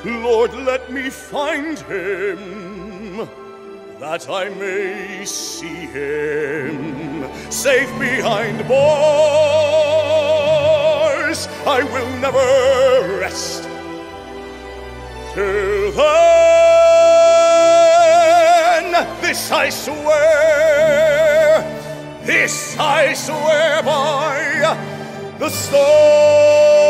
Lord, let me find him, that I may see him safe behind bars. I will never rest till then. This I swear by the stars.